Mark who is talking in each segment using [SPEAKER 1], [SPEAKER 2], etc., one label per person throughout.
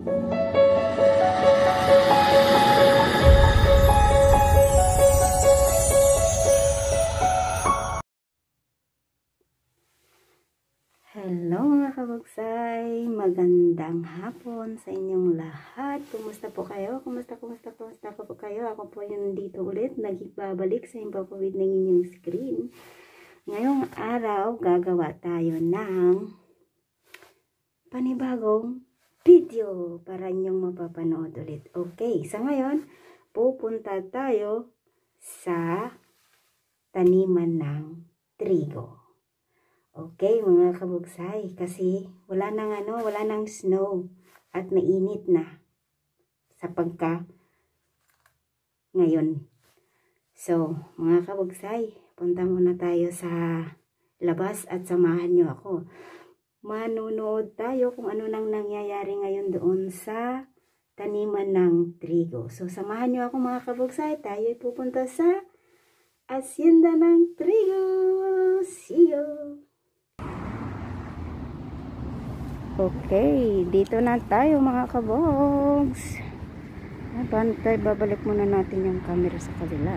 [SPEAKER 1] Hello mga kabagsay, magandang hapon sa inyong lahat. Kumusta po kayo? Kumusta po kayo? Ako po yun dito ulit, nagbabalik sa impapawid ng inyong screen. Ngayong araw, gagawa tayo ng panibagong video para inyong mapapanood ulit. Okay, sa ngayon, pupunta tayo sa taniman ng trigo. Okay, mga kabugsay, kasi wala nang snow at mainit na sa pagka ngayon. So, mga kabugsay, punta muna tayo sa labas at samahan nyo ako. Manunood tayo kung ano nang nangyayari ngayon doon sa taniman ng trigo. So, samahan nyo ako mga kabugsay, tayo ay pupunta sa asyenda ng trigo. See you! Okay, dito na tayo mga kabogs. Bantay, babalik muna natin yung camera sa kabila.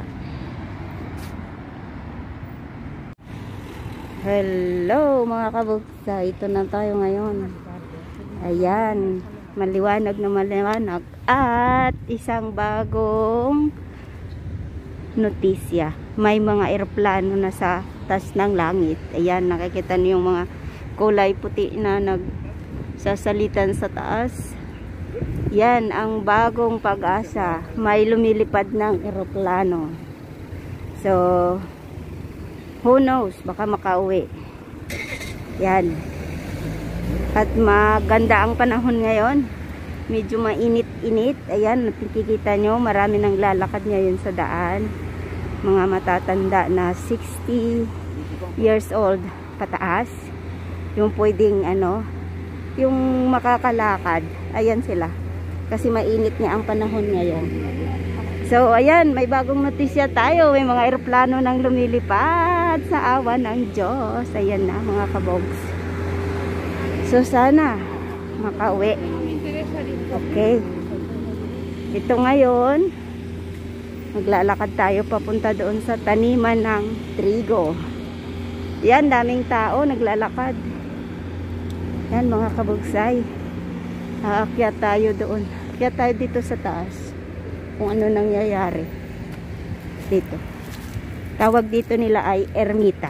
[SPEAKER 1] Hello mga kabogs, ito na tayo ngayon. Ayan, maliwanag na maliwanag. At isang bagong notisya. May mga eroplano na sa taas ng langit. Ayan, nakikita niyo yung mga kulay puti na nagsasalitan sa taas. Yan ang bagong pag-asa. May lumilipad ng eroplano. So, who knows? Baka makauwi. Yan. At maganda ang panahon ngayon. Medyo mainit-init. Ayan, nakikita nyo, marami nang lalakad ngayon sa daan. Mga matatanda na 60 years old pataas. Yung pwedeng yung makakalakad, ayan sila. Kasi mainit nga ang panahon ngayon. So, ayan, may bagong notisya tayo. May mga eroplano nang lumilipad sa awa ng Diyos. Ayan na, mga kabogs. So, sana makauwi. Okay. Ito ngayon, maglalakad tayo papunta doon sa taniman ng trigo. Yan, daming tao naglalakad. Yan mga kabugsay, aakyat tayo doon. Aakyat tayo dito sa taas kung ano nangyayari dito. Tawag dito nila ay ermita.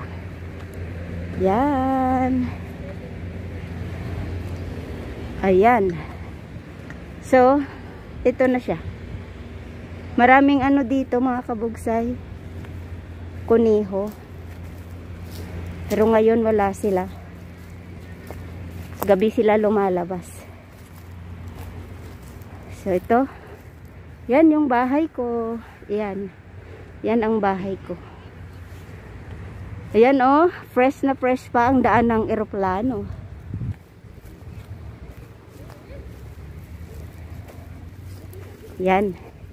[SPEAKER 1] Yan. Ayan. So, ito na siya. Maraming dito mga kabugsay. Kuniho. Pero ngayon wala sila. Gabi sila lumalabas. So ito, yan yung bahay ko. Yan. Yan ang bahay ko. Ayan fresh na fresh pa ang daan ng eroplano. Yan.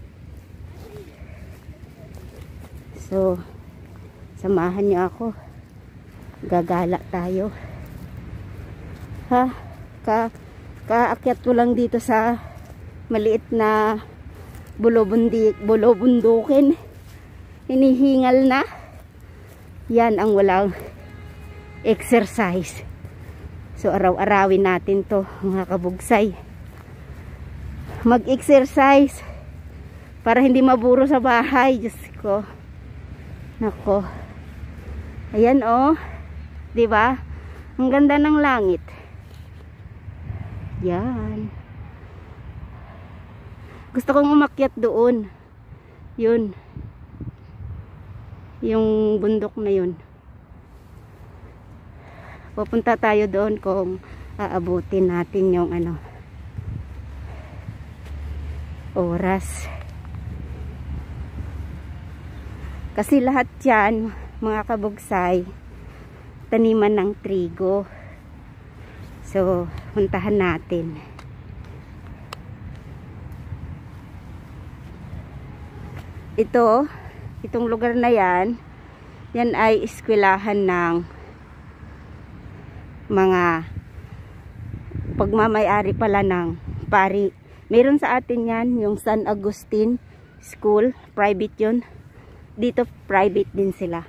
[SPEAKER 1] So, samahan niyo ako. Gagala tayo. Ha? Kaakyat ko lang dito sa maliit na bulobundukin. Hinihingal na. Yan ang walang exercise. So araw-arawin natin to mga kabugsay. Mag-exercise para hindi maburo sa bahay. Diyos ko. Nako. Ayan diba? Ang ganda ng langit. Yan. Gusto kong umakyat doon. Yun. Yung bundok na yun. Pupunta tayo doon kung aabutin natin yung oras. Kasi lahat yan, mga kabugsay, taniman ng trigo. So, puntahan natin. Itong lugar na yan ay eskwelahan ng mga pagmamay-ari pala ng pari. Meron sa atin yan, yung San Agustin School, private yun. Dito private din sila.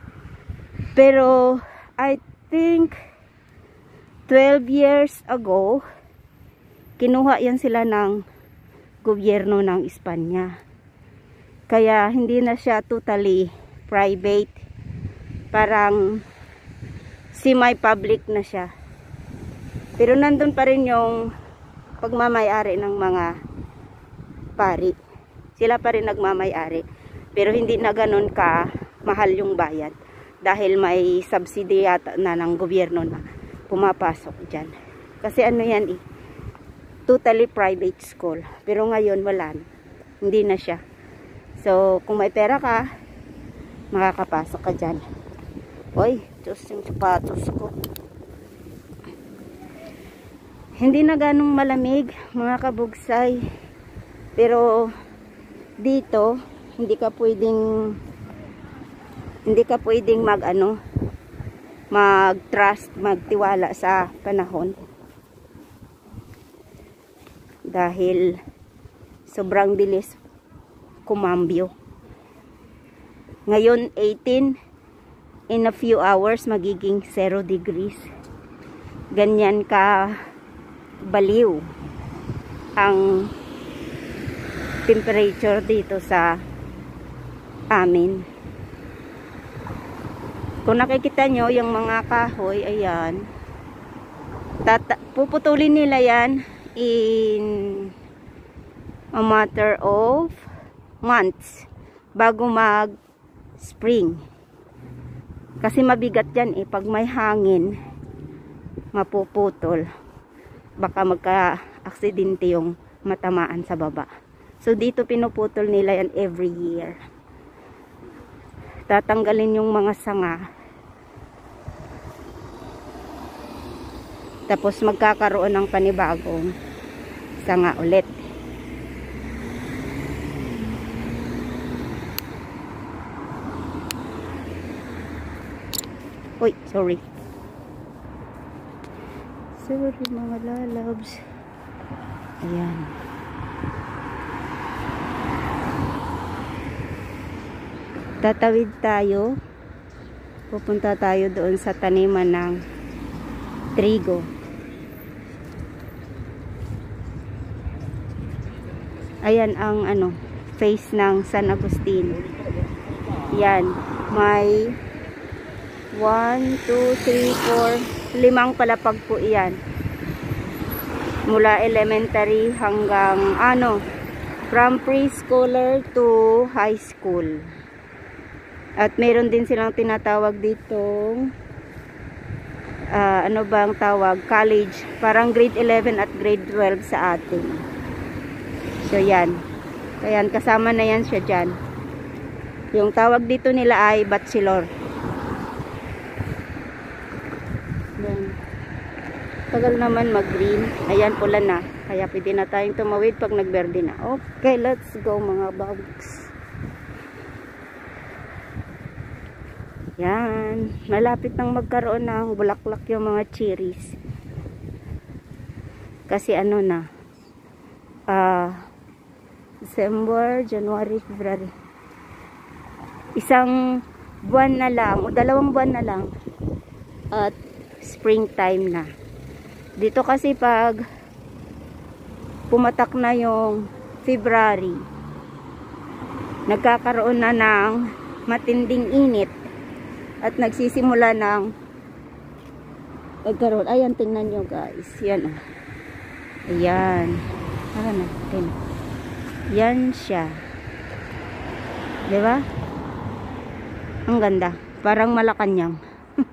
[SPEAKER 1] Pero I think 12 years ago, kinuha yan sila ng gobyerno ng Espanya. Kaya hindi na siya totally private. Parang semi-public na siya. Pero nandun pa rin yung pagmamayari ng mga pari. Sila pa rin nagmamayari. Pero hindi na ganun ka mahal yung bayad. Dahil may subsidy yata na ng gobyerno na pumapasok dyan. Kasi ano yan eh, totally private school. Pero ngayon wala na. Hindi na siya. So kung may pera ka, makakapasok ka dyan. Hoy, Diyos, yung sapatos ko. Hindi na ganong malamig mga kabugsay. Pero dito hindi ka pwedeng mag-trust, magtiwala sa panahon. Dahil sobrang bilis kumambyo. Ngayon 18, in a few hours magiging 0 degrees. Ganyan ka baliw ang temperature dito sa amin. Kung nakikita nyo yung mga kahoy, ayan, puputulin nila yan in a matter of months bago mag spring. Kasi mabigat yan eh, pag may hangin mapuputol, baka magka-aksidente yung matamaan sa baba. So dito pinuputol nila yan every year. Tatanggalin yung mga sanga. Tapos magkakaroon ng panibagong sanga ulit. Uy, sorry. Sorry mga lalabs. Ayan. Tatawid tayo. Pupunta tayo doon sa taniman ng trigo. Ayan ang face ng San Agustin. Yan. May 1, 2, 3, 4, 5 palapag po iyan. Mula elementary hanggang from preschooler to high school. At meron din silang tinatawag ditong ano bang tawag? College. Parang grade 11 at grade 12 sa atin. So yan. Ayan, kasama na yan siya dyan. Yung tawag dito nila ay bachelor. Yan. Tagal naman mag-green. Ayan, pula na. Kaya pwede na tayong tumawid pag nagberde na. Okay, let's go mga bags. Yan. Malapit nang magkaroon ng bulaklak yung mga cherries. Kasi December, January, February. Isang buwan na lang o 2 buwan na lang at springtime na. Dito kasi pag pumatak na yung February, nagkakaroon na ng matinding init at nagsisimula ng nagkaroon. Ayan, tingnan nyo guys. Yan. Ayan. Yan siya. Diba? Ang ganda. Parang Malacanang.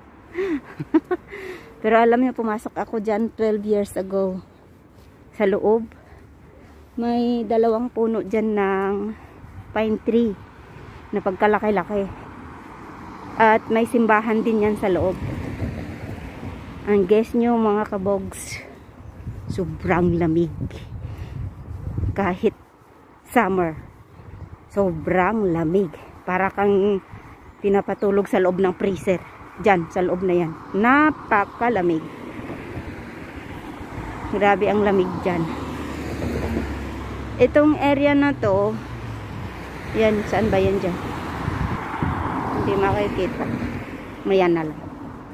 [SPEAKER 1] Pero alam niyo, pumasok ako dyan 12 years ago. Sa loob. May 2 puno dyan ng pine tree. Na pagkalaki-laki. At may simbahan din yan sa loob. Ang guess nyo mga kabogs, sobrang lamig. Kahit summer, sobrang lamig. Para kang pinapatulog sa loob ng freezer. Diyan, sa loob na yan. Napakalamig. Grabe ang lamig dyan. Itong area na to, yan, saan ba yan dyan? Hindi makikita. Mayan na lang.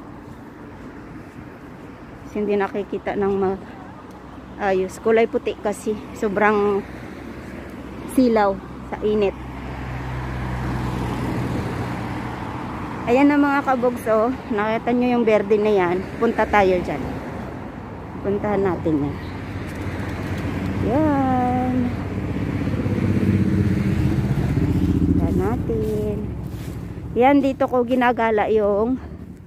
[SPEAKER 1] Kasi hindi nakikita ng ayos. Kulay puti kasi. Sobrang silaw sa init. Ayan na mga kabogs, oh. Nakita nyo yung berde na yan. Punta tayo dyan. Puntahan natin yan. Yan. Puntahan natin. Yan, dito ko ginagala yung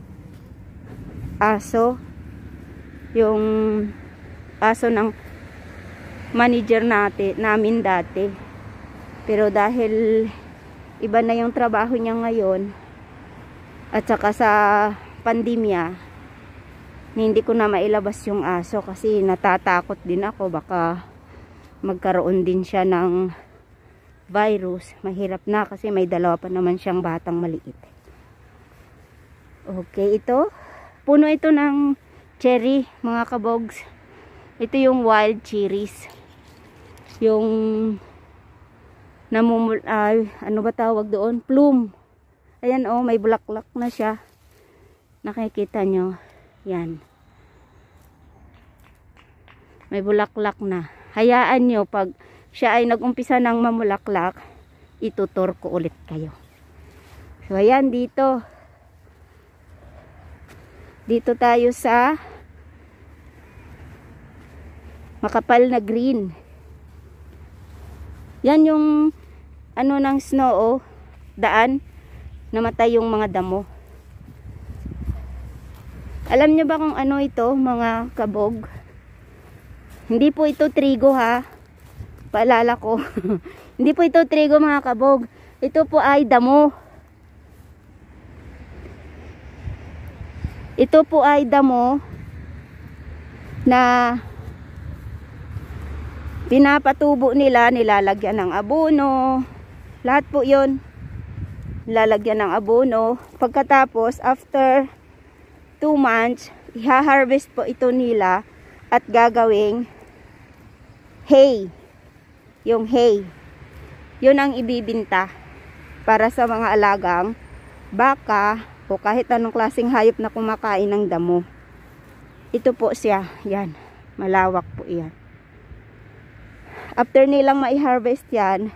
[SPEAKER 1] aso. Yung aso ng manager namin dati. Pero dahil iba na yung trabaho niya ngayon at saka sa pandemya, hindi ko na mailabas yung aso kasi natatakot din ako baka magkaroon din siya ng virus. Mahirap na kasi may dalawa pa naman siyang batang maliit. Okay, ito puno ito ng cherry mga kabogs. Ito yung wild cherries, yung ano ba tawag doon, plume. Ayan, oh, may bulaklak na siya. Nakikita nyo yan, may bulaklak na. Hayaan nyo, pag siya ay nag-umpisa ng mamulaklak, itutur ko ulit kayo. So ayan, dito tayo sa makapal na green. Yan yung ano ng snow, oh, daan, namatay yung mga damo. Alam nyo ba kung ano ito mga kabog? Hindi po ito trigo, ha, paalala ko. Hindi po ito trigo mga kabog, ito po ay damo. Ito po ay damo na pinapatubo nila, nilalagyan ng abono. Lahat po yun, nilalagyan ng abono. Pagkatapos, after 2 months, iha-harvest po ito nila at gagawing hay. Yung hay, yun ang ibibinta para sa mga alagang baka o kahit anong klaseng hayop na kumakain ng damo. Ito po siya, yan, malawak po yan. After nilang mai-harvest yan,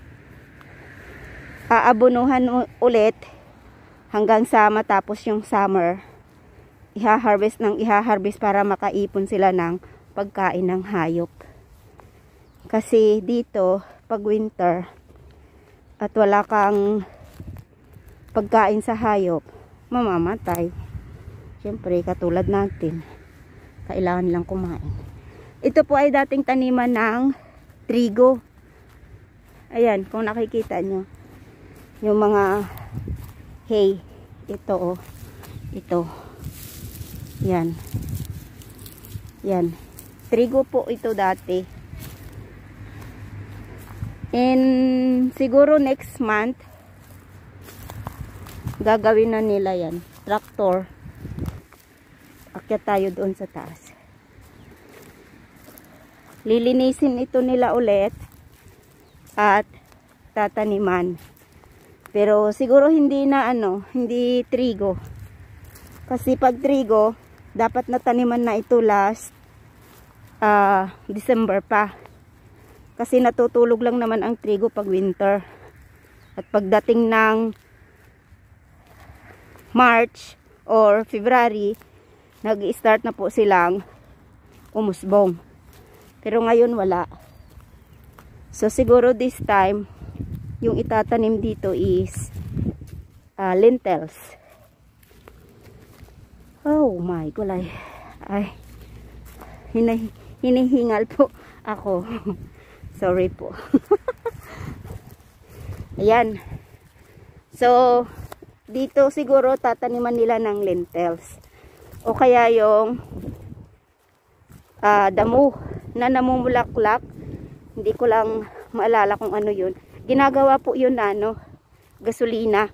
[SPEAKER 1] aabonuhan ulit hanggang sa matapos yung summer. Iha-harvest para makaipon sila ng pagkain ng hayop. Kasi dito, pag winter at wala kang pagkain sa hayop, mamamatay. Siyempre, katulad natin, kailangan lang kumain. Ito po ay dating taniman ng trigo. Ayan, kung nakikita nyo yung mga hay, ito, oh, ito, yan, yan, trigo po ito dati. And siguro next month gagawin na nila yan, tractor. Akyat tayo doon sa taas. Lilinisin ito nila ulit at tataniman. Pero siguro hindi na hindi trigo. Kasi pag trigo, dapat nataniman na ito last December pa. Kasi natutulog lang naman ang trigo pag winter. At pagdating ng March or February, nag-start na po silang umusbong. Pero ngayon wala. So siguro this time, yung itatanim dito is lentils. Oh my gulay. Ay, hinihingal po ako. Sorry po. Ayan. So, dito siguro tataniman nila ng lentils. O kaya yung damo na namumulaklak. Hindi ko lang maalala kung ano yun. Ginagawa po yun na gasolina.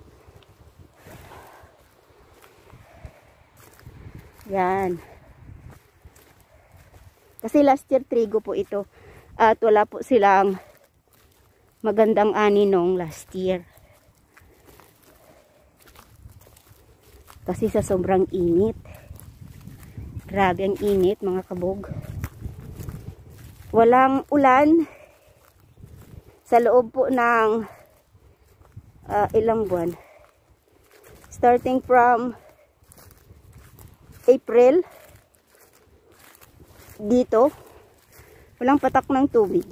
[SPEAKER 1] Yan. Kasi last year trigo po ito. At wala po silang magandang ani nung last year. Kasi sa sobrang init. Grabe ang init mga kabog. Walang ulan sa loob po ng ilang buwan. Starting from April dito, walang patak ng tubig.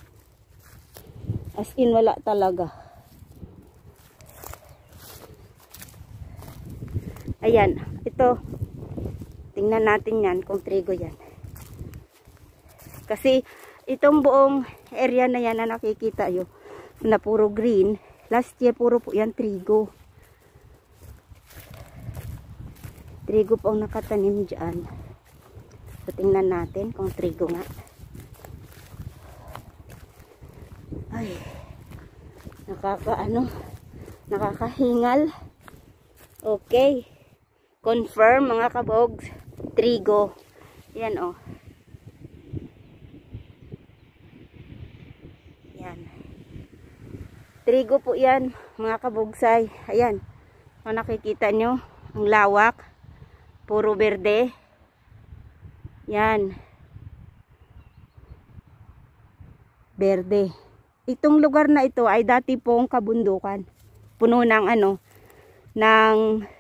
[SPEAKER 1] As in wala talaga. Ayan, ito. Tingnan natin yan kung trigo yan. Kasi itong buong area na yan na nakikita nyo na puro green, last year puro po yan trigo. Trigo po ang nakatanim dyan. So tingnan natin kung trigo nga. Ay, nakakahingal. Okay. Confirm mga kabog, trigo. Yan oh. Yan. Trigo po yan mga kabogsay. Ayan. Kung nakikita nyo, ang lawak. Puro berde. Yan. Berde. Itong lugar na ito ay dati pong kabundukan. Puno ng ng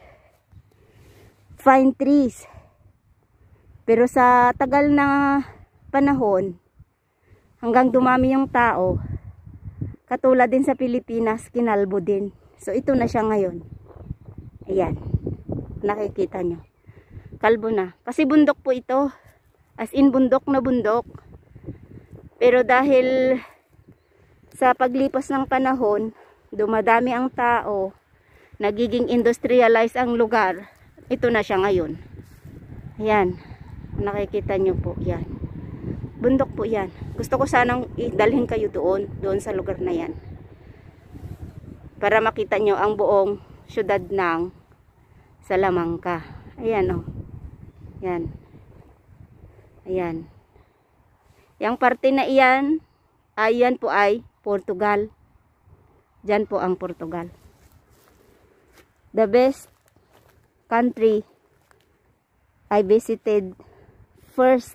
[SPEAKER 1] fine trees. Pero sa tagal na panahon, hanggang dumami yung tao, katulad din sa Pilipinas, kinalbo din. So ito na siya ngayon. Ayan. Nakikita nyo. Kalbo na. Kasi bundok po ito. As in bundok na bundok. Pero dahil sa paglipas ng panahon, dumadami ang tao, nagiging industrialized ang lugar. Ito na siya ngayon. Ayan. Nakikita nyo po. Yan. Bundok po yan. Gusto ko sanang idalhin kayo doon sa lugar na yan. Para makita nyo ang buong syudad ng Salamanca. Ayan o. Yan. Ayan. Yang parte na iyan, ayan po ay Portugal. Diyan po ang Portugal. The best country I visited, first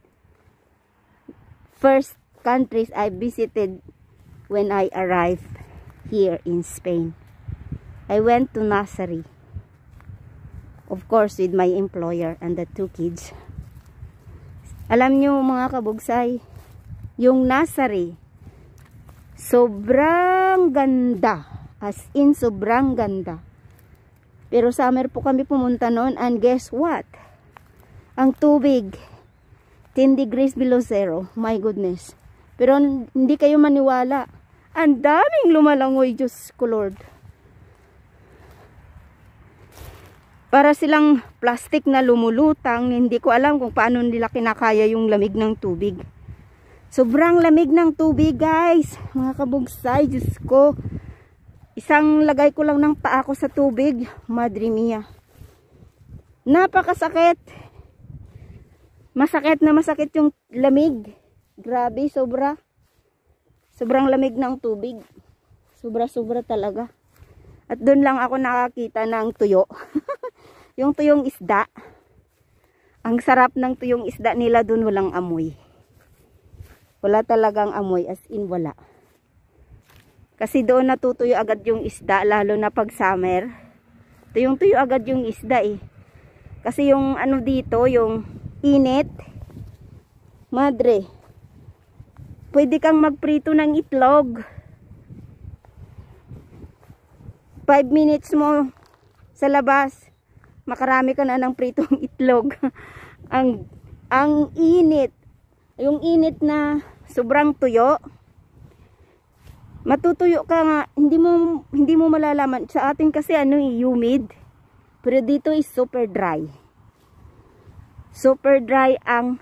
[SPEAKER 1] countries I visited when I arrived here in Spain. I went to nursery, of course with my employer and the 2 kids. Alam nyo mga kabugsay, yung nursery sobrang ganda, as in sobrang ganda. Pero summer po kami pumunta noon, and guess what? Ang tubig 10 degrees below zero. My goodness. Pero hindi kayo maniwala. Ang daming lumalangoy, Diyos ko Lord. Para silang plastic na lumulutang. Hindi ko alam kung paano nila kinakaya yung lamig ng tubig. Sobrang lamig ng tubig, guys. Mga kabugsay, Diyos ko. Isang lagay ko lang ng paa ko sa tubig. Madre mia. Napakasakit. Masakit na masakit yung lamig. Grabe, sobra. Sobrang lamig ng tubig. Sobra-sobra talaga. At doon lang ako nakakita ng tuyo. Yung tuyong isda. Ang sarap ng tuyong isda nila doon, walang amoy. Wala talagang amoy, as in wala. Kasi doon natutuyo agad yung isda, lalo na pag summer. Tuyong-tuyo agad yung isda eh. Kasi yung dito, yung init. Madre. Pwede kang magprito ng itlog. 5 minutes mo sa labas, makarami ka na ng pritong itlog. ang init. Yung init na sobrang tuyo. Matutuyo ka nga, hindi mo malalaman. Sa atin kasi humid. Pero dito is super dry. Super dry ang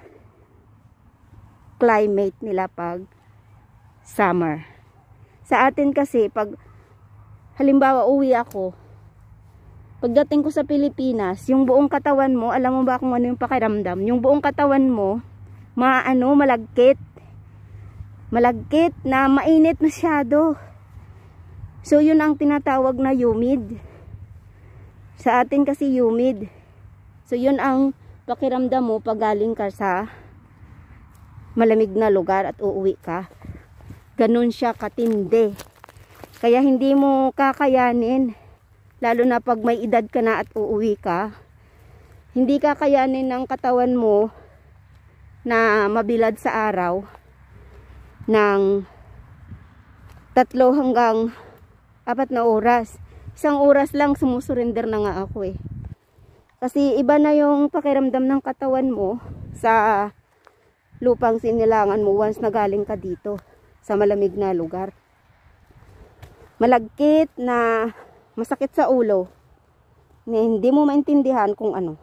[SPEAKER 1] climate nila pag summer. Sa atin kasi pag halimbawa uwi ako, pagdating ko sa Pilipinas, yung buong katawan mo, alam mo ba kung ano yung pakiramdam? Yung buong katawan mo, malagkit. malagkit na mainit masyado. So yun ang tinatawag na humid. Sa atin kasi humid. So yun ang pakiramdam mo pag galing ka sa malamig na lugar at uuwi ka. Ganun siya katindi. Kaya hindi mo kakayanin, lalo na pag may edad ka na at uuwi ka, hindi kakayanin ng katawan mo na mabilad sa araw ng 3 hanggang 4 na oras. 1 oras lang sumusurrender na nga ako eh. Kasi iba na yung pakiramdam ng katawan mo sa lupang sinilangan mo once na galing ka dito sa malamig na lugar. Malagkit na masakit sa ulo na hindi mo maintindihan kung ano.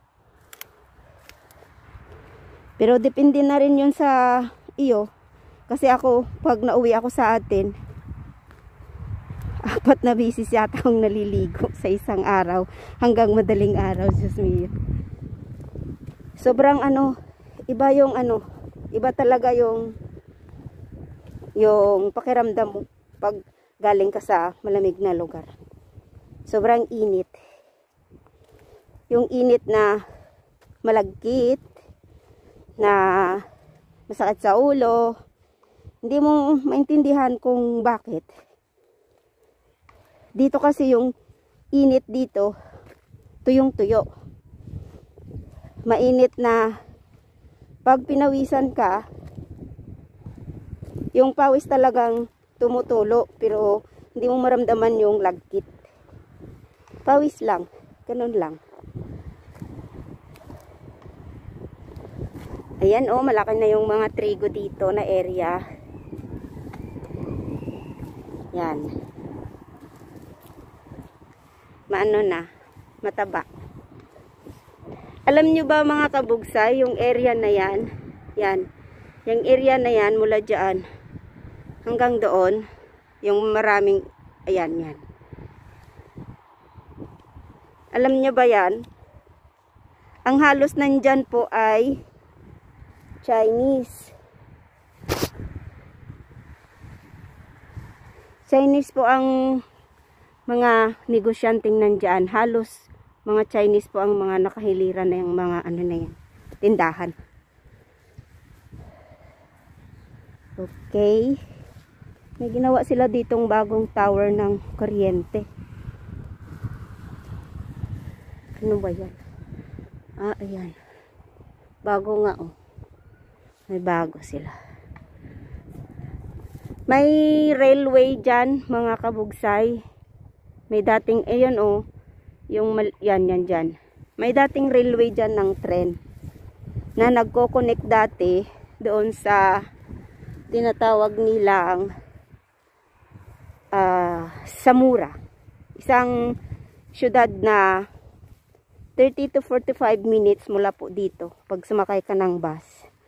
[SPEAKER 1] Pero depende na rin yun sa iyo. Kasi ako, pag nauwi ako sa atin, 4 na bisis yata akong naliligo sa isang araw hanggang madaling araw. Diyos mio. Sobrang iba yung iba talaga yung pakiramdam mo pag galing ka sa malamig na lugar. Sobrang init. Yung init na malagkit, na masakit sa ulo, hindi mo maintindihan kung bakit. Dito kasi yung init dito, tuyong-tuyo. Mainit na pag pinawisan ka, yung pawis talagang tumutulo, pero hindi mo maramdaman yung lagkit. Pawis lang, ganun lang. Ayan malaki na yung mga trigo dito na area. Yan. Maano na, mataba. Alam nyo ba mga kabugsay, yung area na yan, yung area na yan mula dyan hanggang doon, yung maraming, ayan. Alam nyo ba yan? Ang halos nandyan po ay Chinese. Chinese po ang mga negosyanteng nandyan. Halos mga Chinese po ang mga nakahiliran na yung mga na yan, tindahan. Okay. May ginawa sila ditong bagong tower ng kuryente. Ano ba yan? Ayan. Bago nga May bago sila. May railway dyan, mga kabugsay. May dating, yan dyan. May dating railway dyan ng tren na nagko-connect dati doon sa tinatawag nilang Samura. Isang syudad na 30 to 45 minutes mula po dito pag sumakay ka ng bus.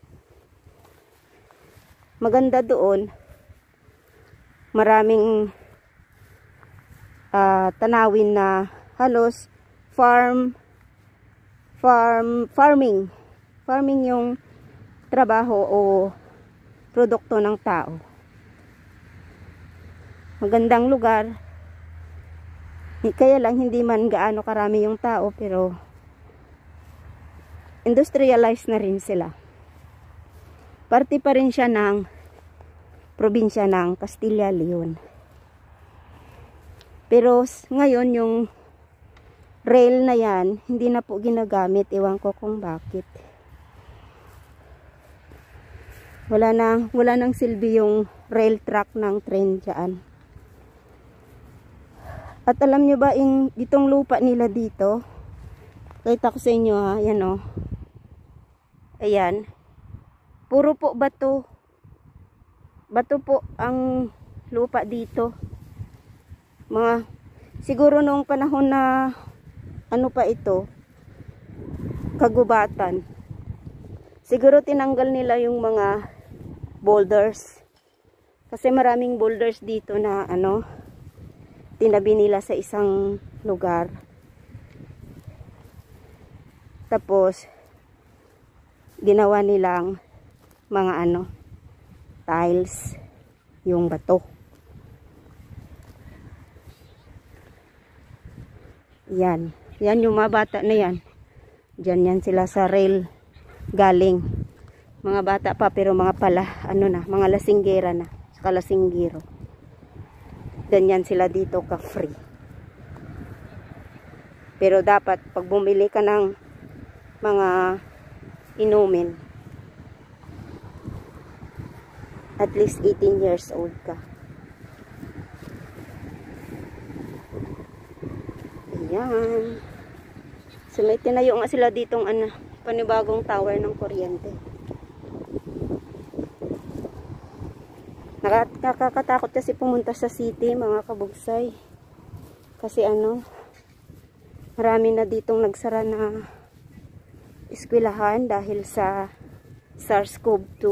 [SPEAKER 1] Maganda doon. Maraming tanawin na halos farming yung trabaho o produkto ng tao. Magandang lugar. Kaya lang hindi man gaano karami yung tao, pero industrialized na rin sila. Parte pa rin siya ng probinsya ng Castilla Leon. Pero ngayon yung rail na yan, hindi na po ginagamit. Ewan ko kung bakit. Wala nang silbi yung rail track ng train dyan. At alam nyo ba, itong lupa nila dito, kita ko sa inyo yan ayan. Puro po bato. Bato po ang lupa dito. Siguro nung panahon na pa ito, kagubatan. Siguro tinanggal nila yung mga boulders. Kasi maraming boulders dito na tinabi nila sa isang lugar. Tapos ginawa nilang mga tiles yung bato. Yan. Yan yung mga bata na yan. Diyan yan sila sa rail galing. Mga bata pa pero mga pala, ano na, mga lasinggera na. Saka lasinggero. Ganyan sila dito ka free. Pero dapat pag bumili ka ng mga inumin, at least 18 years old ka. Ayan. So may tinayo nga sila ditong panibagong tower ng kuryente. Nakakatakot kasi pumunta sa city, mga kabugsay. Kasi marami na ditong nagsara na eskwelahan dahil sa SARS-CoV-2.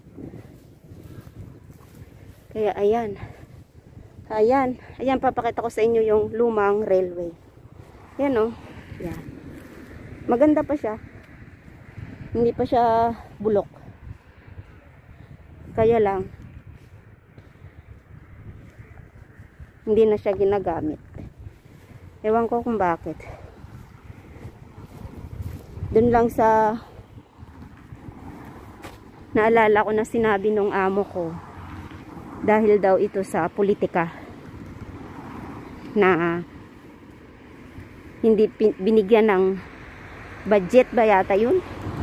[SPEAKER 1] Kaya ayan. Ayan, papakita ko sa inyo yung lumang railway. Yan o. Yan. Maganda pa siya. Hindi pa siya bulok. Kaya lang, hindi na siya ginagamit. Ewan ko kung bakit. Dun lang sa naalala ko na sinabi nung amo ko, dahil daw ito sa politika na hindi binigyan ng budget ba yata yun?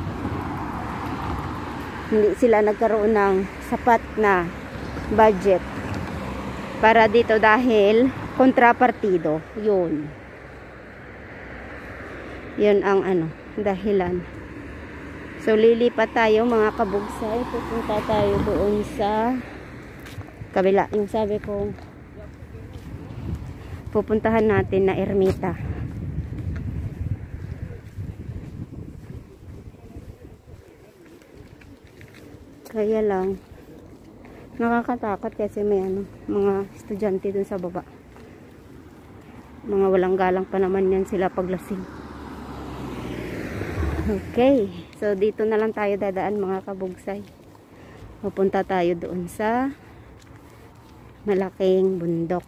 [SPEAKER 1] Hindi sila nagkaroon ng sapat na budget para dito dahil kontrapartido. Yun ang dahilan. So lilipat tayo, mga kabugsay. Pupunta tayo doon sa kabila. Yung sabi ko pupuntahan natin na ermita. Kaya lang nakakatakot kasi may mga estudyante dun sa baba. Mga walang galang pa naman yan sila paglasing. Okay, so dito na lang tayo dadaan, mga kabugsay. Pupunta tayo doon sa malaking bundok.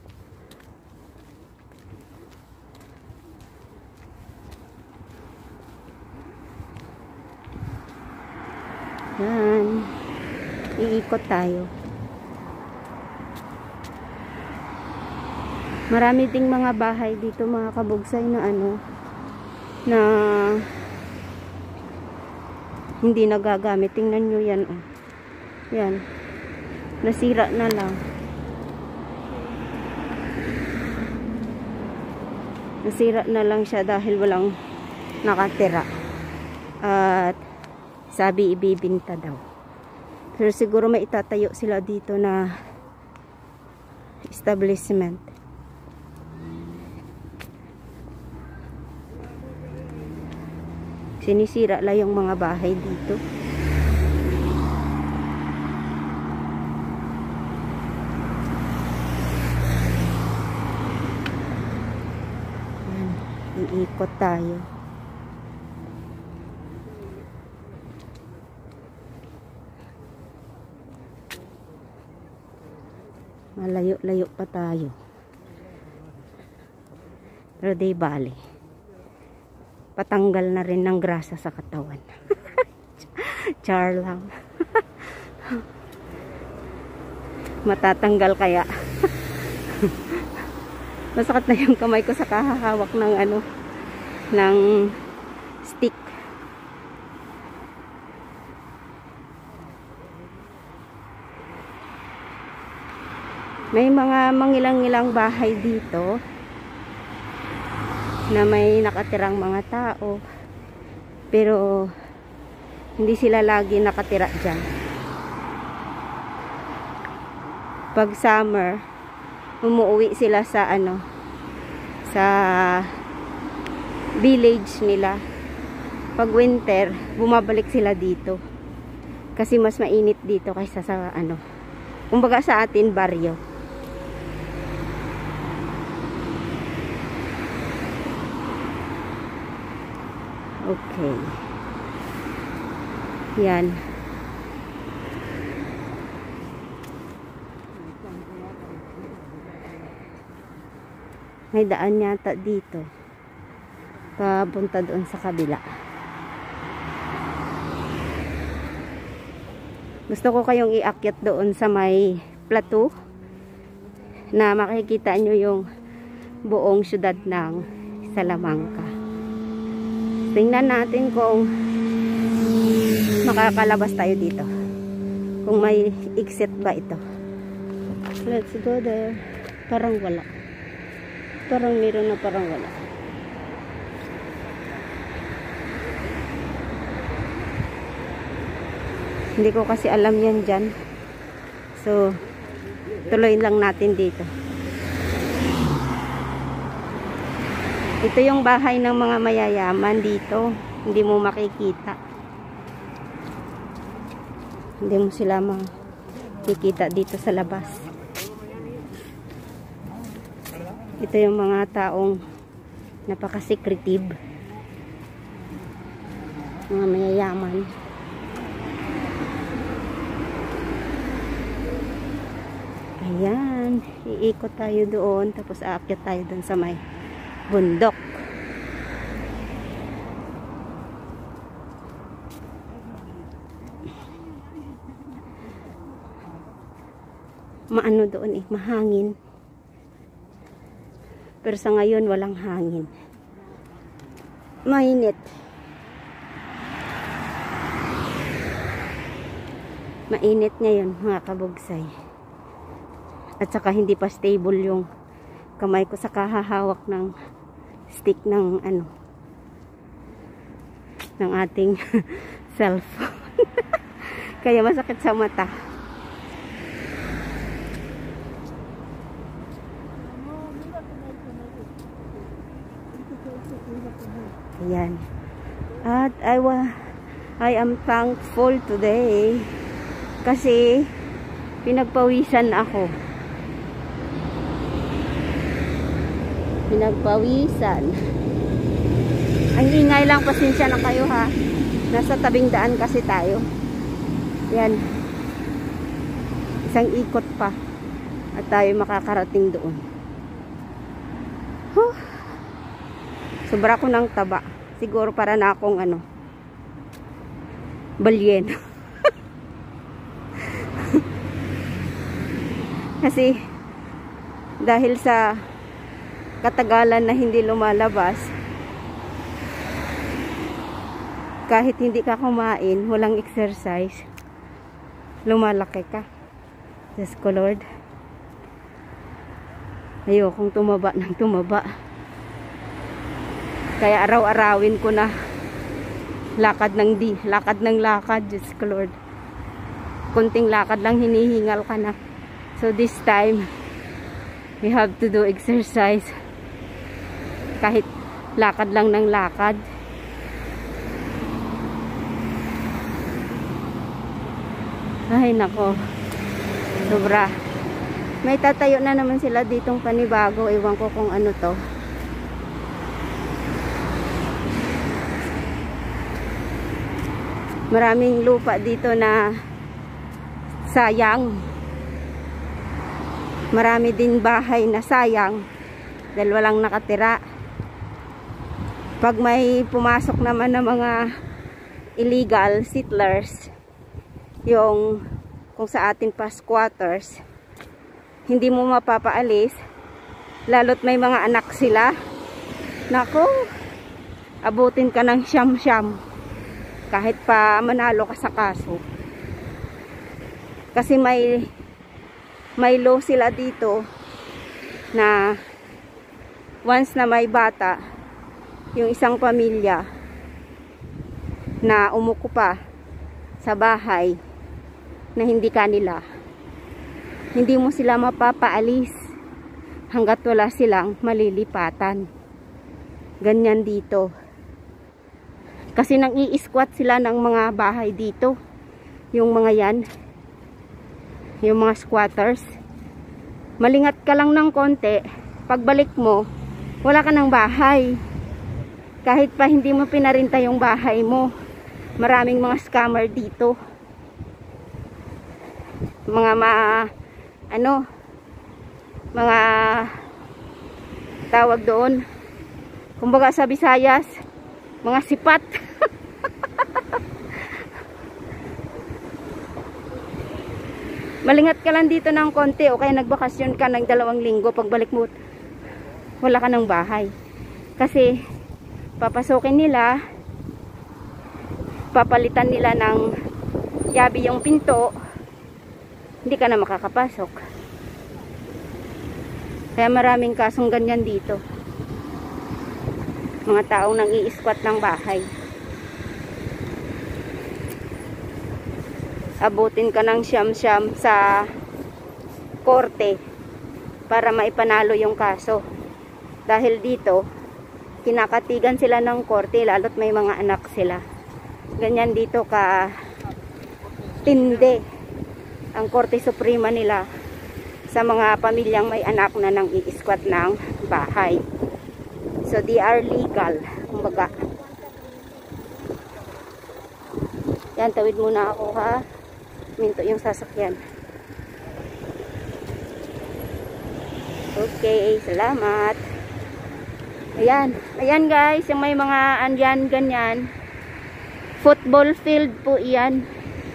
[SPEAKER 1] Yan. Iikot tayo. Marami ding mga bahay dito, mga kabugsay, na na hindi nagagamit. Tingnan nyo yan. Oh. Yan. Nasira na lang. Nasira na lang siya dahil walang nakatira. At sabi ibibinta daw. Pero siguro may itatayo sila dito na establishment. Sinisira lang yung mga bahay dito. Iikot tayo. Malayo-layo pa tayo. Pero di bali. Patanggal na rin ng grasa sa katawan. Char lang. Matatanggal kaya. Masakit na yung kamay ko sa kahahawak ng ng stick. May mga mangilang-ilang bahay dito na may nakatirang mga tao, pero hindi sila lagi nakatira dyan. Pag summer, umuwi sila sa sa village nila. Pag winter, bumabalik sila dito kasi mas mainit dito kaysa sa kumbaga sa atin baryo. Okay. Yan. May daan yata dito. Papunta doon sa kabila. Gusto ko kayong iakyat doon sa may plateau na makikita nyo yung buong syudad ng Salamanca. Tingnan natin kung makakalabas tayo dito. Kung may exit ba ito. Let's go there. Parang wala. Parang meron na parang wala. Hindi ko kasi alam yan dyan. So, tuloy lang natin dito. Ito yung bahay ng mga mayayaman dito. Hindi mo makikita. Hindi mo sila makikita dito sa labas. Ito yung mga taong napaka-secretive. Mga mayayaman. Ayan, iikot tayo doon, tapos aakyat tayo doon sa may bundok. Maano doon mahangin. Pero sa ngayon walang hangin. Mainit. Mainit ngayon mga kabugsay. At saka hindi pa stable yung kamay ko sa kahahawak ng stick ng ng ating cellphone. Kaya masakit sa mata. Ayan. At I am thankful today kasi pinagpawisan ako. Pinagpawisan. Ang ingay lang, pasensya na kayo ha. Nasa tabing daan kasi tayo. Yan. Isang ikot pa at tayo makakarating doon. Sobra ko ng taba. Siguro para na akong balyen. Kasi dahil sa katagalan na hindi lumalabas, kahit hindi ka kumain, walang exercise, lumalaki ka. Diyos ko Lord, ayokong tumaba ng tumaba. Kaya araw-arawin ko na lakad ng lakad. Diyos ko Lord, kunting lakad lang hinihingal ka na. So this time we have to do exercise. Kahit lakad lang ng lakad. Ay nako, sobra. May tatayo na naman sila ditong panibago. Ewan ko kung ano to. Maraming lupa dito na sayang. Marami din bahay na sayang dahil walang nakatira. Pag may pumasok naman na mga illegal settlers, yung kung sa atin pa squatters, hindi mo mapapaalis, lalo't may mga anak sila. Nako, abutin ka ng siyam-siyam kahit pa manalo ka sa kaso. Kasi may law sila dito na once na may bata yung isang pamilya na umukupa sa bahay na hindi kanila, hindi mo sila mapapaalis hanggat wala silang malilipatan. Ganyan dito. Kasi nang i-squat sila ng mga bahay dito. Yung mga yan, yung mga squatters. Malingat ka lang ng konti, pagbalik mo, wala ka ng bahay. Kahit pa hindi mo pinarinta yung bahay mo, maraming mga scammer dito. Mga mga tawag doon. Kumbaga sa Visayas, mga sipat. Malingat ka lang dito ng konti o kaya nagbakasyon ka ng 2 linggo, pagbalik mo wala ka ng bahay. Kasi papasokin nila, papalitan nila ng yabi yung pinto, hindi ka na makakapasok. Kaya maraming kasong ganyan dito. Mga taong nang i-squat ng bahay. Abutin ka ng siyam-siyam sa korte para maipanalo yung kaso. Dahil dito, kinakatigan sila ng korte, lalo't may mga anak sila. Ganyan dito ka tindi ang Korte Suprema nila sa mga pamilyang may anak na nang i-squat ng bahay. So they are legal, kumbaga. Yan, tawid muna ako ha. Minto yung sasakyan. Okay, salamat. Ayan, ayan guys, yung may mga andyan ganyan. Football field po iyan.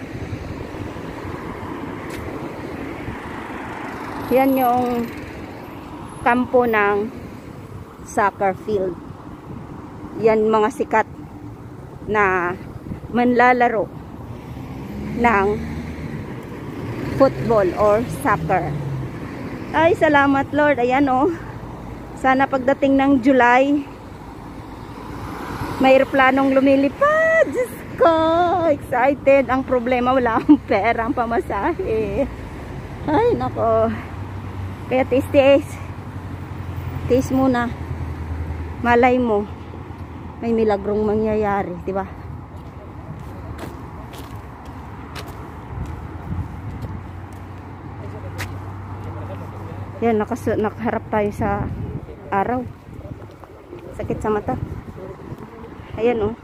[SPEAKER 1] Yan yung kampo ng soccer field. Yan mga sikat na manlalaro ng football or soccer. Ay, salamat Lord. Ayan oh. Sana pagdating ng July, may planong lumilipad. Diyos ko, excited. Ang problema, wala akong pera, ang pamasahe. Ay, nako. Kaya tiis-tiis. Tiis muna. Malay mo, may milagrong mangyayari, di ba? Yan, nakaharap tayo sa araw. Sakit sa mata. Ayan oh.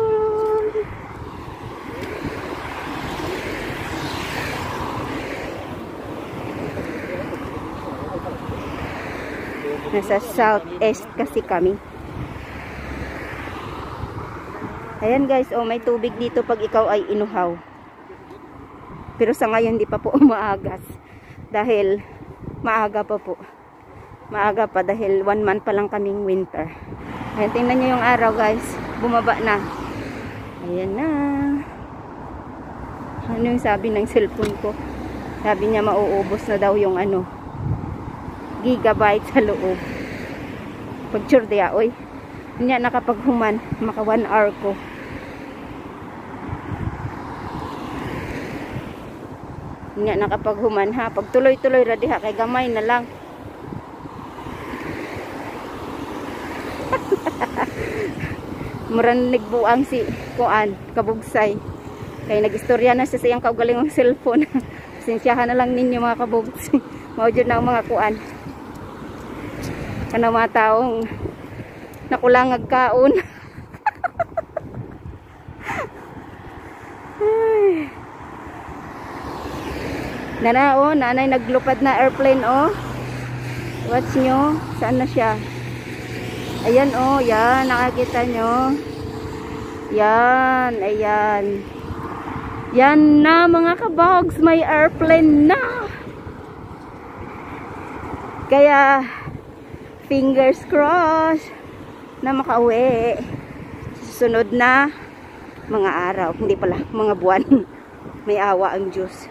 [SPEAKER 1] Nasa southeast kasi kami. Ayan guys, oh, may tubig dito pag ikaw ay inuhaw. Pero sa ngayon di pa po umaagas. Dahil maaga pa po. Maaga pa dahil 1 month pa lang kaming winter. Ayan, tingnan nyo yung araw guys. Bumaba na. Ayan na. Ano yung sabi ng cellphone ko? Sabi niya mauubos na daw yung ano, gigabyte sa loob. Pag-sure diya, oy. Hindi nakapaghuman. Maka 1 hour ko. Hindi nakapaghuman ha. Pag tuloy-tuloy ra diha kay gamay na lang. Murang nagbuang si Kuan, Kabugsay. Kaya nag-istorya na siya sa iyang kaugaling ng cellphone. Pasensyahan na lang ninyo mga kabugsay. Maudyo na ang mga Kuan. Kana mga taong nakulangag kaon. Nana oh, nanay naglupad na airplane oh. Watch nyo, saan na siya? Ayan oh, yan, nakakita nyo. Yan, ayan. Yan na mga kabogs, may airplane na. Kaya, fingers crossed na makauwi. Susunod na mga araw, hindi pala, mga buwan. May awa ang Diyos.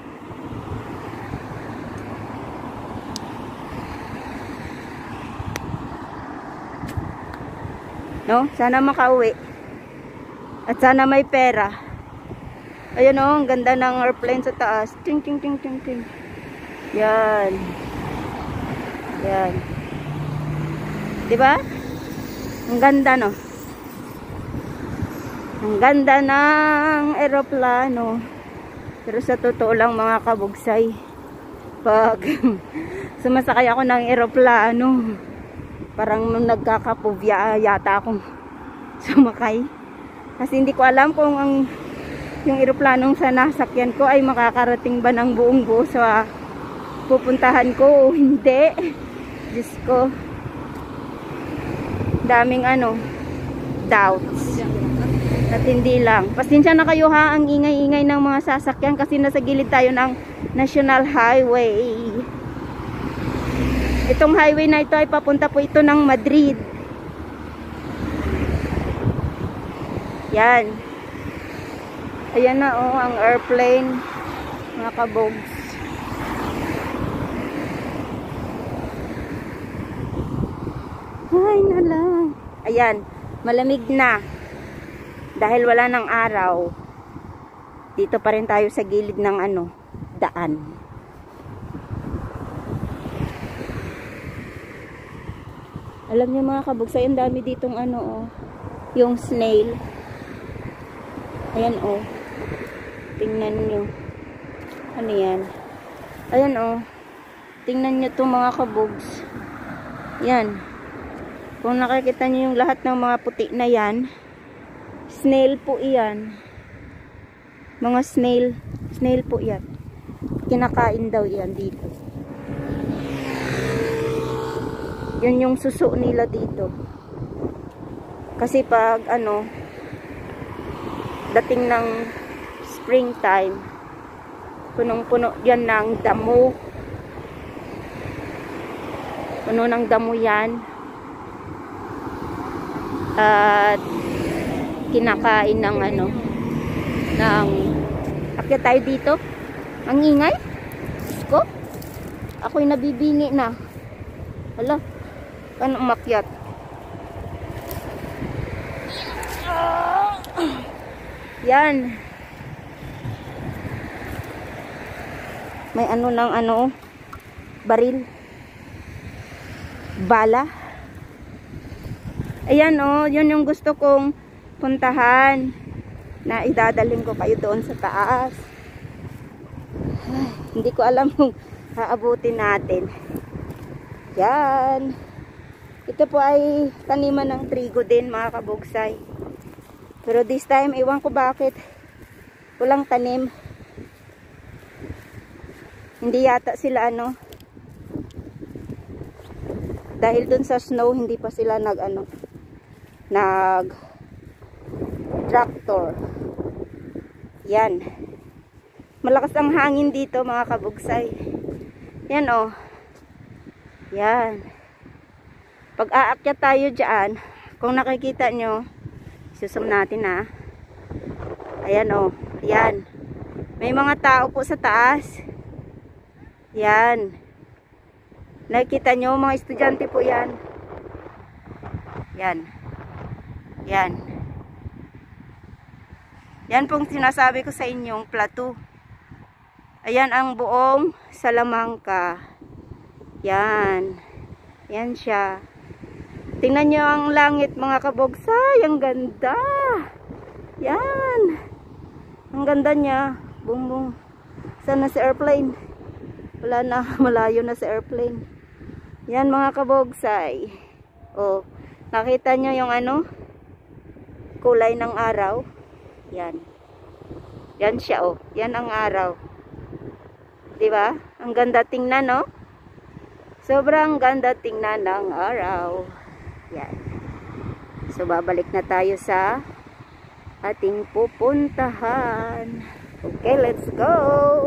[SPEAKER 1] No? Sana makauwi. At sana may pera. Ayun oh, ang ganda ng airplane sa taas. Ting ting ting ting ting. Yan. Yan. 'Di ba? Ang ganda no. Ang ganda ng eroplano. Pero sa totoo lang mga kabugsay, pag sumasakay ako ng eroplano, parang nagkakapubya yata akong sumakay. Kasi hindi ko alam kung yung eroplanong sa nasakyan ko ay makakarating ba ng buong buo sa pupuntahan ko o hindi. Diyos ko. daming ano, doubts. At hindi lang. Pasensya na kayo ha, ang ingay-ingay ng mga sasakyan kasi nasa gilid tayo ng National Highway. Itong highway na ito ay papunta po ito ng Madrid. Yan. Ayan na oh, ang airplane, mga kabogs. Ay nala. Ayan, malamig na. Dahil wala ng araw. Dito pa rin tayo sa gilid ng ano, daan. Alam niyo mga kabogs, ang dami ditong ano oh, yung snail. Ayan oh. Tingnan niyo. Ano yan? Ayan oh. Tingnan niyo 'tong mga kabogs. Yan. Kung nakikita niyo yung lahat ng mga puti na yan, snail po iyan. Mga snail po yan. Kinakain daw yan dito. Yun yung suso nila dito. Kasi pag ano, dating ng springtime, punong-puno yan ng damo. Puno ng damo yan. At kinakain ng ano, ng akyat tayo dito. Ang ingay ko, ako'y nabibingi na. Hala, paano umakyat? Yan, may ano ng ano, baril, bala. Ayan oh, yun yung gusto kong puntahan, na idadalhin ko kayo doon sa taas. Ay, hindi ko alam kung haabutin natin. Yan. Ito po ay taniman ng trigo din mga kabogsay. Pero this time, iwan ko bakit walang tanim. Hindi yata sila ano, dahil dun sa snow hindi pa sila nag tractor. Yan. Malakas ang hangin dito mga kabugsay. Yan oh. Yan. Pag aakyat tayo dyan, kung nakikita nyo, susum natin ha. Ayan oh. Yan. May mga tao po sa taas. Yan. Nakikita nyo, mga estudyante po yan. Yan. Yan. Yan pong sinasabi ko sa inyong plateau. Ayan ang buong Salamanca. Yan. Yan siya. Tingnan nyo ang langit mga kabogsay. Ang ganda. Yan. Ang ganda niya. Boom boom. Saan na si airplane? Wala na. Malayo na si airplane. Yan mga kabogsay. Oh. Nakita nyo yung ano? Kulay ng araw. Yan. Yan siya oh. Yan ang araw. 'Di ba? Ang ganda tingnan no? Sobrang ganda tingnan ng araw. Yan. So babalik na tayo sa ating pupuntahan. Okay, let's go.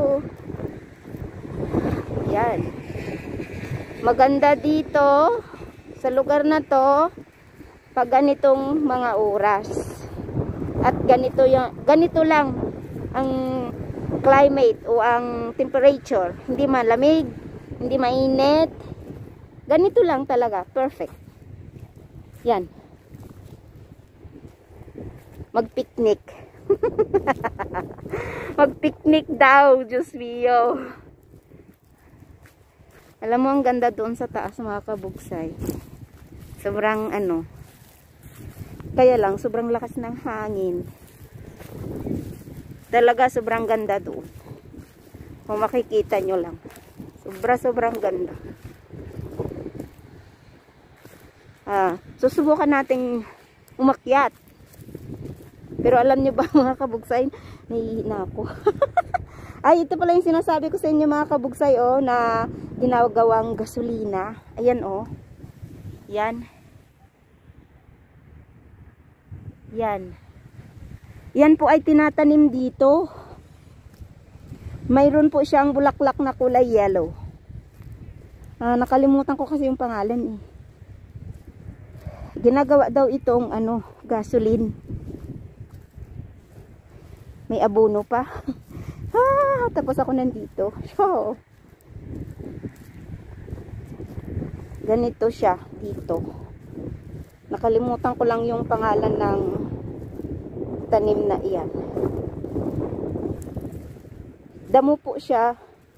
[SPEAKER 1] Yan. Maganda dito sa lugar na 'to pag ganitong mga oras. At ganito lang ang climate o ang temperature. Hindi malamig, hindi mainit. Ganito lang talaga, perfect. Yan. Mag-picnic. Mag-picnic daw, Diyos mio. Alam mo ang ganda doon sa taas mga kabugsay. Sobrang ano, kaya lang, sobrang lakas ng hangin. Talaga, sobrang ganda doon. Kung makikita nyo lang. Sobrang ganda. Susubukan nating umakyat. Pero alam nyo ba mga kabugsay, nahihina ako. Ay, ito pala yung sinasabi ko sa inyo mga kabugsay, oh, na ginagawang gasolina. Ayan, oh. Yan. Yan. Yan po ay tinatanim dito. Mayroon po siyang bulaklak na kulay yellow. Nakalimutan ko kasi yung pangalan eh. Ginagawa daw itong gasoline. May abono pa. Tapos ako nandito. So, ganito siya dito. Nakalimutan ko lang yung pangalan ng tanim na iyan. Damo po siya.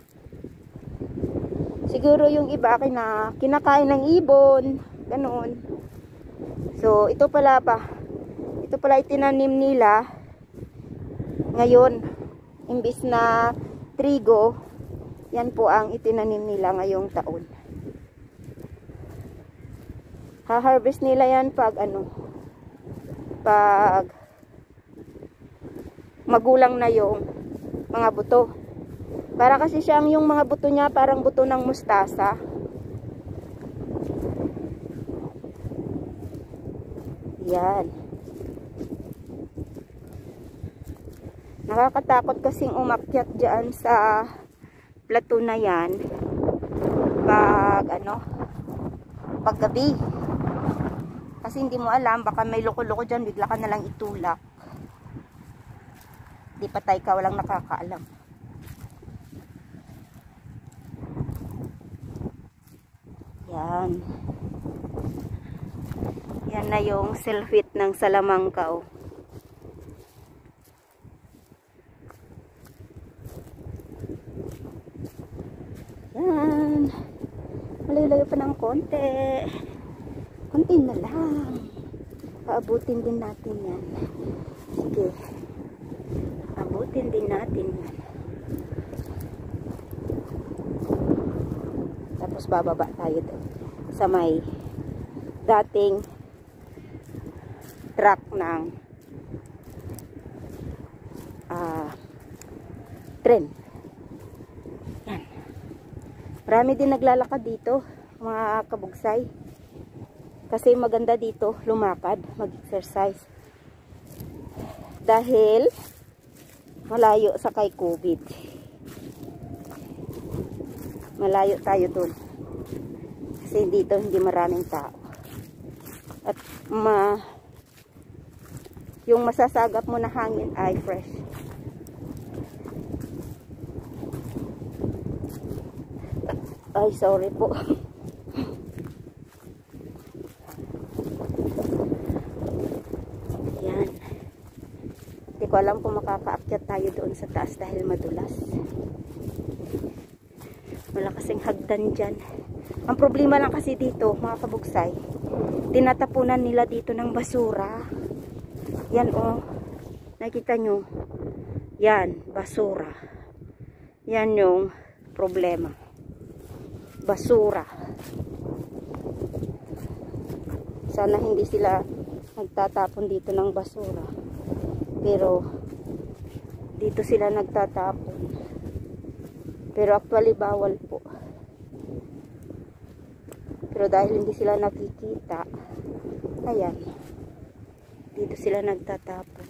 [SPEAKER 1] Siguro yung iba kinakain ng ibon, ganoon. So ito pala itinanim nila ngayon. Imbis na trigo, yan po ang itinanim nila ngayong taon. Ha-harvest nila yan pag magulang na yung mga buto. Para kasi siyang yung mga buto niya parang buto ng mustasa. Yan. Nakakatakot kasing umakyat dyan sa plateau na yan pag gabi. Kasi hindi mo alam, baka may loko-loko dyan, bigla ka nalang itulak. Di patay ka, walang nakakaalam. Yan. Yan na yung sulfit ng salamangka. Yan. Malayo-layo pa ng konti. Konti na lang. Paabutin din natin yan. Sige. Abutin din natin yan. Tapos bababa tayo doon sa may dating truck ng tren. Yan. Marami din naglalakad dito, mga kabugsay. Kasi maganda dito lumakad, mag-exercise. Dahil malayo sa kay COVID. Malayo tayo dun. Kasi dito hindi maraming tao. At yung masasagap mo na hangin ay fresh. Ay, sorry po. Yan. Hindi ko alam kung makakaakyat tayo doon sa taas dahil madulas. Wala kasing hagdan dyan. Ang problema lang kasi dito, mga kabugsay, tinatapunan nila dito ng basura. Yan nakita nyo? Yan, basura. Yan yung problema. Basura. Sana hindi sila nagtatapon dito ng basura. Pero dito sila nagtatapon. Pero actually bawal po. Pero dahil hindi sila nakikita, ayan, dito sila nagtatapon.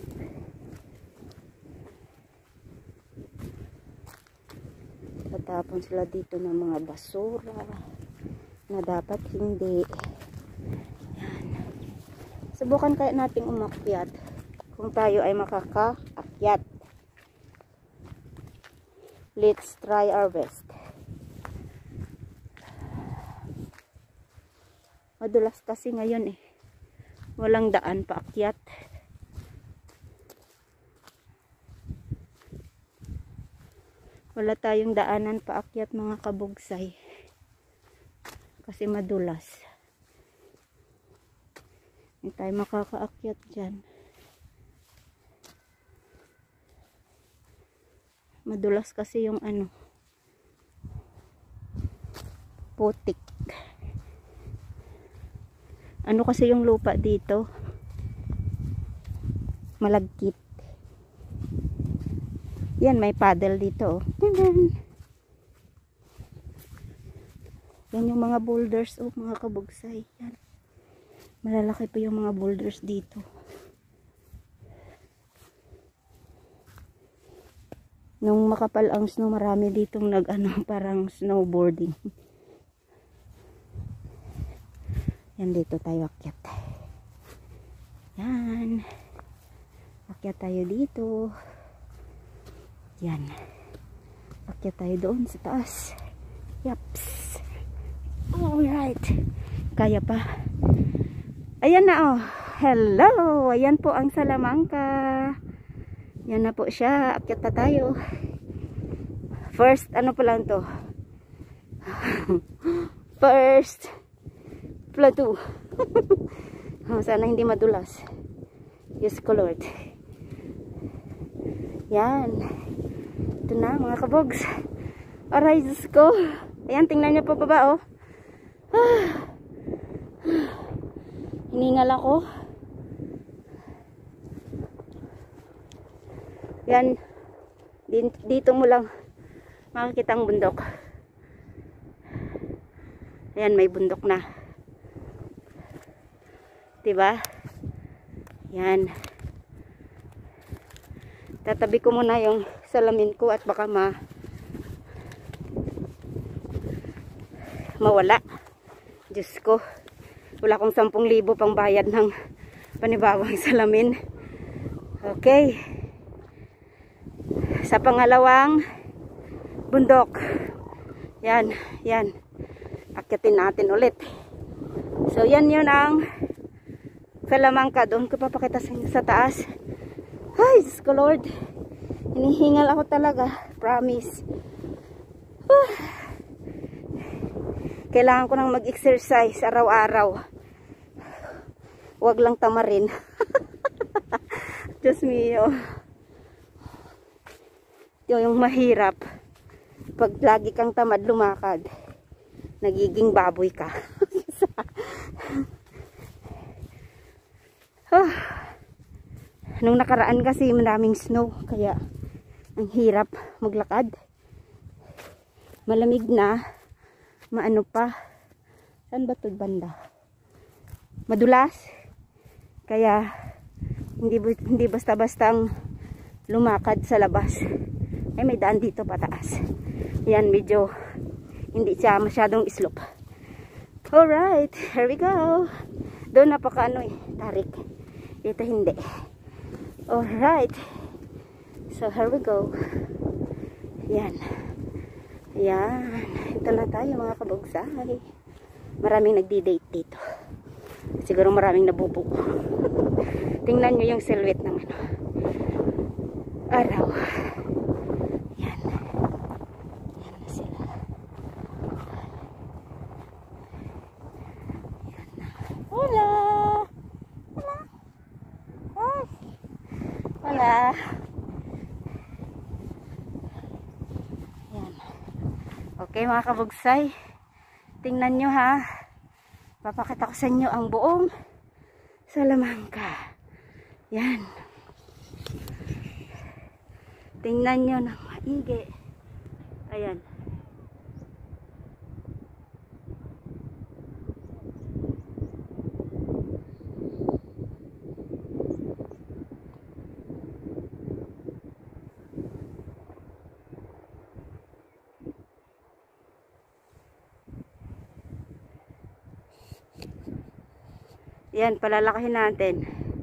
[SPEAKER 1] Tatapon sila dito ng mga basura na dapat hindi. Ayan. Subukan kaya nating umakyat kung tayo ay makakaakyat. Let's try our best. Madulas kasi ngayon eh. Walang daan paakyat. Wala tayong daanan paakyat, mga kabugsay. Kasi madulas. Hindi tayo makakaakyat dyan. Madulas kasi yung putik. Ano kasi yung lupa dito? Malagkit. Yan, may paddle dito. Yan yung mga boulders, mga kabugsay. Yan. Malalaki pa yung mga boulders dito. Nung makapal ang snow, marami ditong parang snowboarding. Yan, dito tayo akyat. Yan. Akyat tayo dito. Yan. Akyat tayo doon sa taas. Yaps. Alright. Kaya pa. Ayan na oh. Hello. Ayan po ang Salamanca. Yan na po siya. Akyat na tayo. First, ano pa lang to? First plateau. Sana hindi madulas. Yes, Lord. Yan. Ito na mga kabogs. Aray, Diyos ko. Ayan, tingnan niyo po baba oh. Hiningal ako. Yan. Dito mo lang makikita ang bundok. Ayan, may bundok na. Diba? Yan. Tatabi ko muna yung salamin ko at baka mawala. Diyos ko. Wala akong 10,000 pang bayad ng panibawang salamin. Okay. Sa pangalawang bundok. Yan. Yan. Akyatin natin ulit. So yan yun ang Salamanca. Doon ko papakita sa inyo sa taas. Ay, Diyos ko Lord. Hinihingal ako talaga. Promise. Kailangan ko nang mag-exercise araw-araw. Huwag lang tamarin. Diyos mio. Yung mahirap. Pag lagi kang tamad lumakad, nagiging baboy ka. Nung nakaraan kasi maraming snow, kaya ang hirap maglakad. Malamig na, maano pa. Saan ba 'to banda? Madulas. Kaya hindi basta-bastang lumakad sa labas. Ay, may daan dito pataas. Yan, medyo hindi siya masyadong slope. Alright, here we go. Doon napaka tarik. Dito hindi. Alright. So, here we go. Yan. Yan. Ito na tayo mga kabugsay. Maraming nagdi-date dito. Siguro maraming nabubuo. Tingnan nyo yung silhouette ng araw. Yan. Yan na sila. Yan na. Hola! Hola! Ay! Hola! Yan. Okay mga kabugsay. Tingnan nyo ha. Papakita ko sa inyo ang buong Salamanca. Yan. Tingnan nyo ng maigi. Ayan. Yan, palalakahin natin.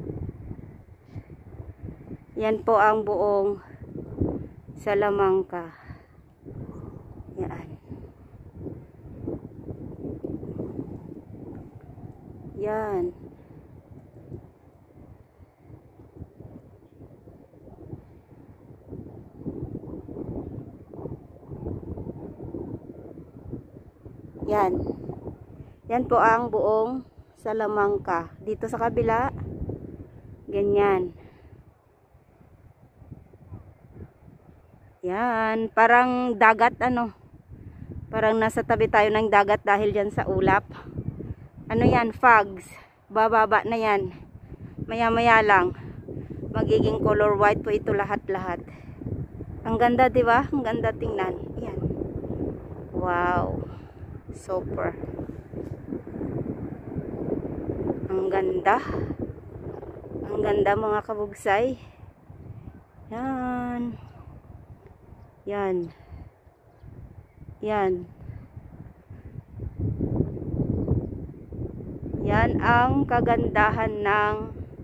[SPEAKER 1] Yan po ang buong Salamanca. Yan. Yan. Yan. Yan po ang buong Salamanca. Dito sa kabila, ganyan. Yan, parang dagat Parang nasa tabi tayo ng dagat dahil dyan sa ulap. Ano yan, fogs. Bababa na yan. Maya-maya lang. Magiging color white po ito lahat-lahat. Ang ganda, di ba? Ang ganda tingnan. Yan. Wow. Super. Ang ganda. Ang ganda mga kabugsay. Yan. Yan. Yan. Yan ang kagandahan ng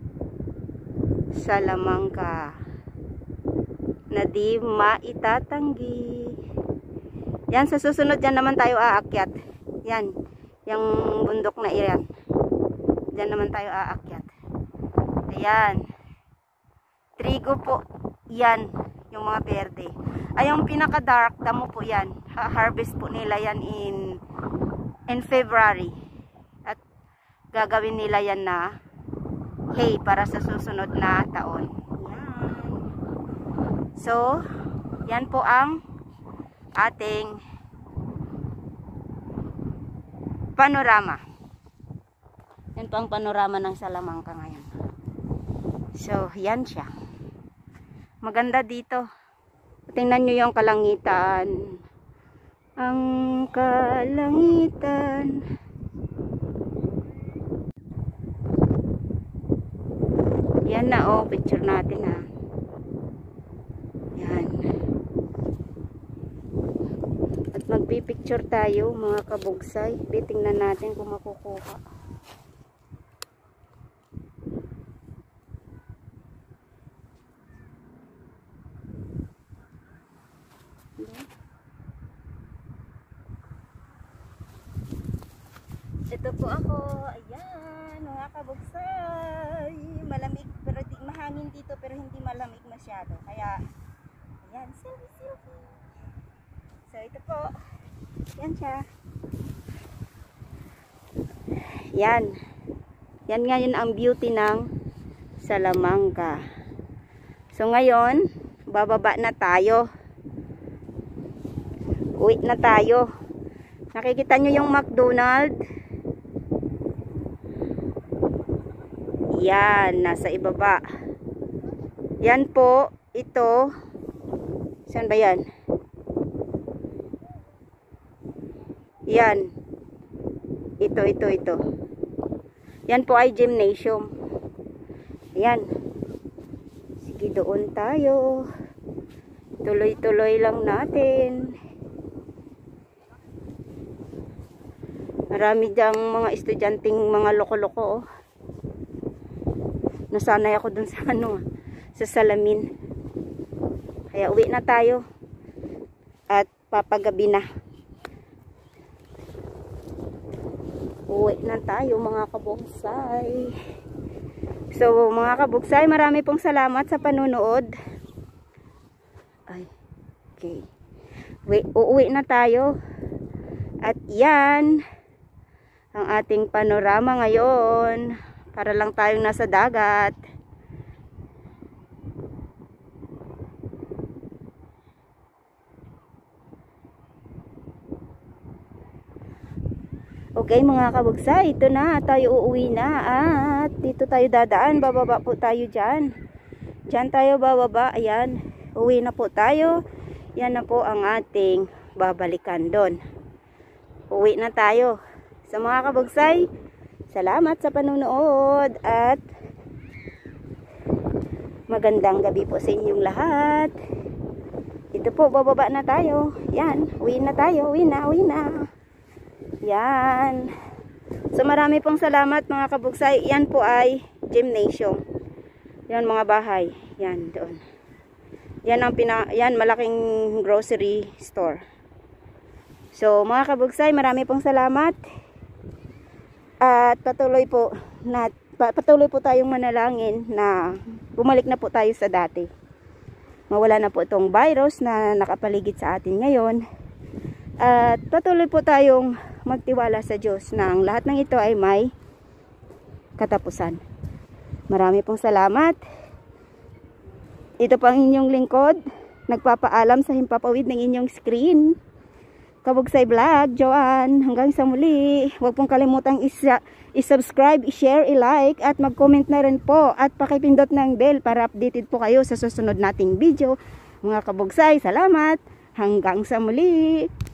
[SPEAKER 1] Salamanca na di maitatanggi. Yan, sa susunod yan naman tayo aakyat. Yan, yung bundok na iyan. Diyan naman tayo aakyat. Ayan. Trigo po. Yan, yung mga berde. Ay, yung pinaka-dark, damo po yan. Harvest po nila yan in February. At gagawin nila yan na hay para sa susunod na taon. Yan. So, yan po ang ating panorama. Yan po ang panorama ng Salamanca ngayon. So, yan siya. Maganda dito. Tingnan nyo yung kalangitan. Ang kalangitan. Yan na, oh, picture natin, ha. Yan. At magpipicture tayo, mga kabugsay. Titingnan natin kung makukuha. Ito po ako. Ayan, mga kabugsay. Malamig, pero di mahangin dito, pero hindi malamig masyado. Kaya, ayan, selfie. So, ito po. Yan siya. Yan. Yan ngayon ang beauty ng Salamanca. So, ngayon, bababa na tayo. Uwi na tayo. Nakikita nyo yung McDonald's? Yan, nasa ibaba. Yan po, ito. Saan ba yan? Yan. Ito. Yan po ay gymnasium. Yan. Sige, doon tayo. Tuloy-tuloy lang natin. Marami diyang mga estudyanteng mga loko-loko, oh. Nasanay ako dun sa sa salamin. Kaya uwi na tayo. At papagabi na. Uwi na tayo, mga kabugsay. So, mga kabugsay, marami pong salamat sa panunood. Ay, okay. Uuwi na tayo. At yan ang ating panorama ngayon. Para lang tayong nasa dagat. Okay, mga kabugsay, ito na, tayo uuwi na. At dito tayo dadaan, bababa po tayo dyan. Dyan tayo bababa, ayan. Uwi na po tayo. Yan na po ang ating babalikan doon. Uwi na tayo. Sa mga kabugsay, salamat sa panunood at magandang gabi po sa inyong lahat. Ito po, bababa na tayo. Yan, uwi na tayo. Uwi na. Yan. So, marami pong salamat, mga kabugsay. Yan po ay gymnasium. Yan, mga bahay. Yan, doon. Yan, malaking grocery store. So, mga kabugsay, marami pong salamat. At patuloy po tayong manalangin na bumalik na po tayo sa dati. Mawala na po itong virus na nakapaligid sa atin ngayon. At patuloy po tayong magtiwala sa Diyos na ang lahat ng ito ay may katapusan. Marami pong salamat. Ito po ang inyong lingkod. Nagpapaalam sa himpapawid ng inyong screen. Kabugsay Vlog, Joanne. Hanggang sa muli. Huwag pong kalimutang i-subscribe, i-share, i-like at mag-comment na rin po. At pakipindot ng bell para updated po kayo sa susunod nating video. Mga kabugsay, salamat. Hanggang sa muli.